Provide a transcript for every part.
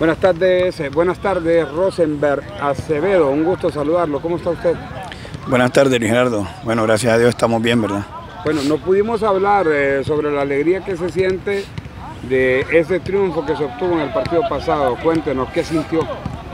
Buenas tardes, Rosenberg Acevedo, un gusto saludarlo. ¿Cómo está usted? Buenas tardes, Luis Gerardo. Bueno, gracias a Dios estamos bien, ¿verdad? Bueno, no pudimos hablar sobre la alegría que se siente de ese triunfo que se obtuvo en el partido pasado. Cuéntenos, ¿qué sintió?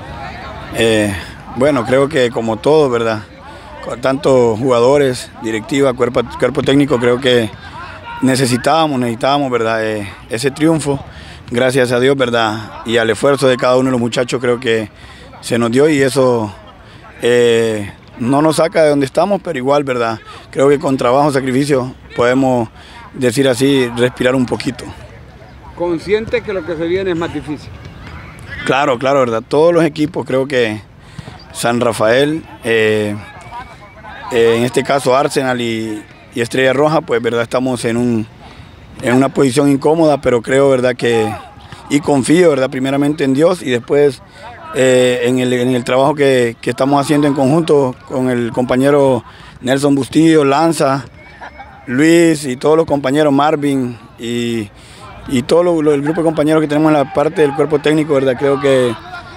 Bueno, creo que como todo, ¿verdad? Con tantos jugadores, directiva, cuerpo técnico, creo que necesitábamos, ¿verdad? Ese triunfo, gracias a Dios, ¿verdad? Y al esfuerzo de cada uno de los muchachos creo que se nos dio y eso no nos saca de donde estamos, pero igual, ¿verdad? Creo que con trabajo, sacrificio, podemos decir así, respirar un poquito. ¿Consciente que lo que se viene es más difícil? Claro, ¿verdad? Todos los equipos, creo que San Rafael, en este caso Arsenal y Estrella Roja, pues, ¿verdad? Estamos en una posición incómoda, pero creo, ¿verdad? Y confío, ¿verdad? Primeramente en Dios y después en el trabajo que estamos haciendo en conjunto con el compañero Nelson Bustillo, Lanza, Luis y todos los compañeros, Marvin y todo el grupo de compañeros que tenemos en la parte del cuerpo técnico, ¿verdad? Creo que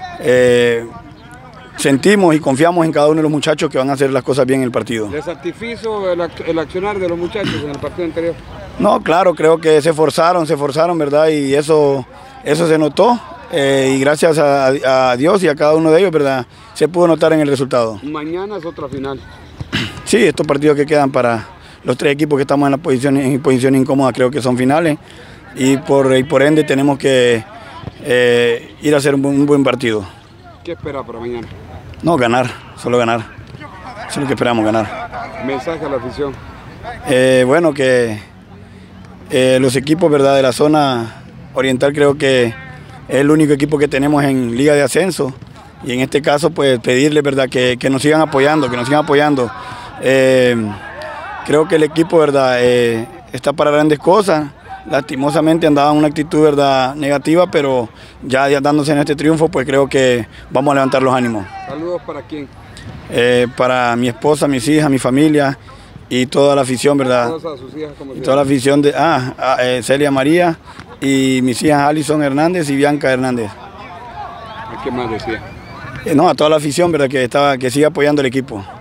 sentimos y confiamos en cada uno de los muchachos que van a hacer las cosas bien en el partido. ¿Le satisfizo el accionar de los muchachos en el partido anterior? No, claro, creo que se esforzaron, ¿verdad? Y eso se notó. Y gracias a Dios y a cada uno de ellos, ¿verdad? Se pudo notar en el resultado. Mañana es otra final. Sí, estos partidos que quedan para los tres equipos que estamos en posición incómoda creo que son finales y por ende tenemos que ir a hacer un buen partido. ¿Qué espera para mañana? No, ganar, solo ganar. Eso es lo que esperamos, ganar. ¿Mensaje a la afición? Bueno, que los equipos, ¿verdad? De la zona oriental creo que es el único equipo que tenemos en Liga de Ascenso y en este caso pues pedirles, ¿verdad? Que nos sigan apoyando, creo que el equipo, ¿verdad? Está para grandes cosas. Lastimosamente andaba en una actitud, ¿verdad? Negativa, pero ya dándose en este triunfo pues creo que vamos a levantar los ánimos. ¿Saludos para quién? Para mi esposa, mis hijas, mi familia y toda la afición, ¿verdad? Todas sus hijas, ¿cómo se llama? Toda la afición de Celia María y mis hijas Alison Hernández y Bianca Hernández. ¿Qué más decía? No, a toda la afición, ¿verdad? Que sigue apoyando el equipo.